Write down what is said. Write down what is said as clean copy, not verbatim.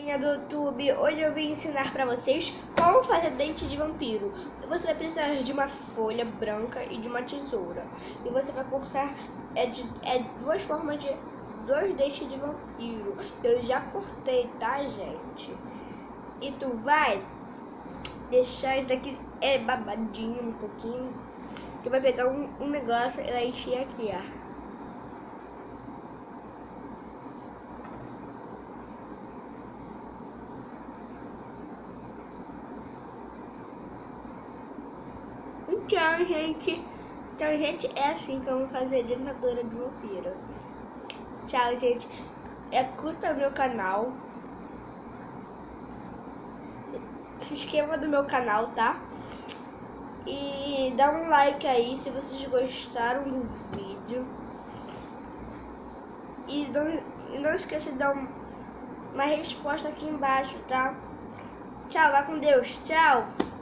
galerinha do YouTube, hoje eu vim ensinar pra vocês como fazer dente de vampiro. Você vai precisar de uma folha branca e de uma tesoura. E você vai cortar duas formas de dois dentes de vampiro. Eu já cortei, tá, gente? E tu vai deixar isso daqui babadinho um pouquinho. Tu vai pegar um negócio e vai encher aqui, ó. Então, gente, é assim que vamos fazer dentadura de vampiro. Tchau, gente. Curta o meu canal. Se inscreva no meu canal, tá? E dá um like aí se vocês gostaram do vídeo. E não esqueça de dar uma resposta aqui embaixo, tá? Tchau, vai com Deus. Tchau.